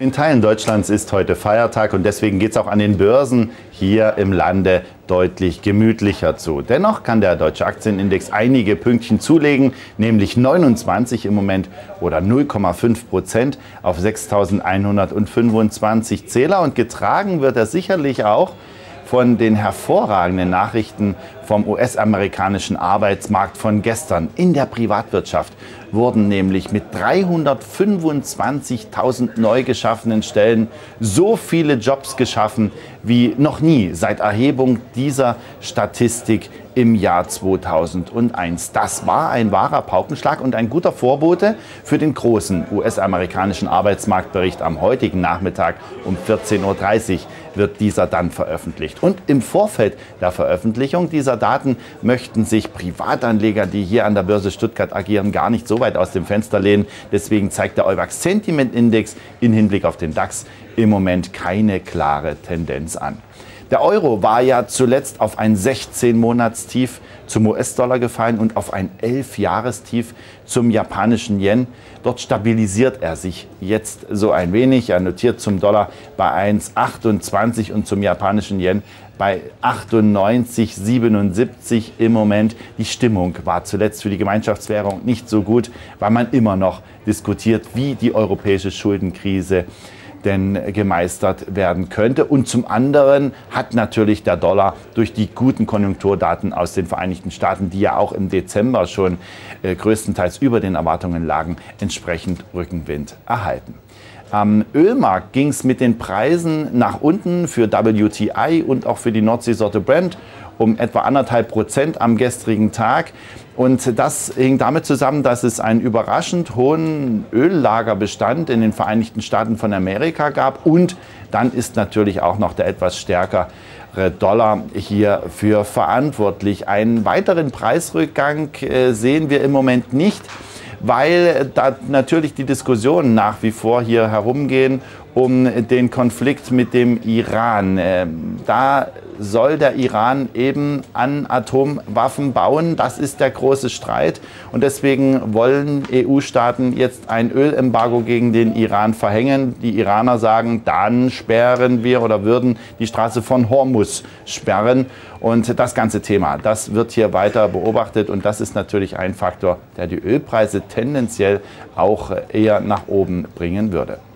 In Teilen Deutschlands ist heute Feiertag und deswegen geht es auch an den Börsen hier im Lande deutlich gemütlicher zu. Dennoch kann der deutsche Aktienindex einige Pünktchen zulegen, nämlich 29 im Moment oder 0,5% auf 6.125 Zähler. Und getragen wird er sicherlich auch von den hervorragenden Nachrichten vom US-amerikanischen Arbeitsmarkt von gestern. In der Privatwirtschaft wurden nämlich mit 325.000 neu geschaffenen Stellen so viele Jobs geschaffen wie noch nie seit Erhebung dieser Statistik im Jahr 2001. Das war ein wahrer Paukenschlag und ein guter Vorbote für den großen US-amerikanischen Arbeitsmarktbericht am heutigen Nachmittag um 14:30 Uhr wird dieser dann veröffentlicht. Und im Vorfeld der Veröffentlichung dieser Daten möchten sich Privatanleger, die hier an der Börse Stuttgart agieren, gar nicht so weit aus dem Fenster lehnen. Deswegen zeigt der Euwax Sentiment Index in Hinblick auf den DAX im Moment keine klare Tendenz an. Der Euro war ja zuletzt auf ein 16-Monatstief zum US-Dollar gefallen und auf ein 11-Jahrestief zum japanischen Yen. Dort stabilisiert er sich jetzt so ein wenig. Er notiert zum Dollar bei 1,28 und zum japanischen Yen bei 98,77 im Moment. Die Stimmung war zuletzt für die Gemeinschaftswährung nicht so gut, weil man immer noch diskutiert, wie die europäische Schuldenkrise denn gemeistert werden könnte. Und zum anderen hat natürlich der Dollar durch die guten Konjunkturdaten aus den Vereinigten Staaten, die ja auch im Dezember schon größtenteils über den Erwartungen lagen, entsprechend Rückenwind erhalten. Am Ölmarkt ging es mit den Preisen nach unten für WTI und auch für die Nordseesorte Brent um etwa 1,5% am gestrigen Tag. Und das hing damit zusammen, dass es einen überraschend hohen Öllagerbestand in den Vereinigten Staaten von Amerika gab. Und dann ist natürlich auch noch der etwas stärkere Dollar hierfür verantwortlich. Einen weiteren Preisrückgang sehen wir im Moment nicht, weil da natürlich die Diskussionen nach wie vor hier herumgehen um den Konflikt mit dem Iran. Da soll der Iran eben an Atomwaffen bauen. Das ist der große Streit. Und deswegen wollen EU-Staaten jetzt ein Ölembargo gegen den Iran verhängen. Die Iraner sagen, dann sperren wir oder würden die Straße von Hormuz sperren. Und das ganze Thema, das wird hier weiter beobachtet. Und das ist natürlich ein Faktor, der die Ölpreise tendenziell auch eher nach oben bringen würde.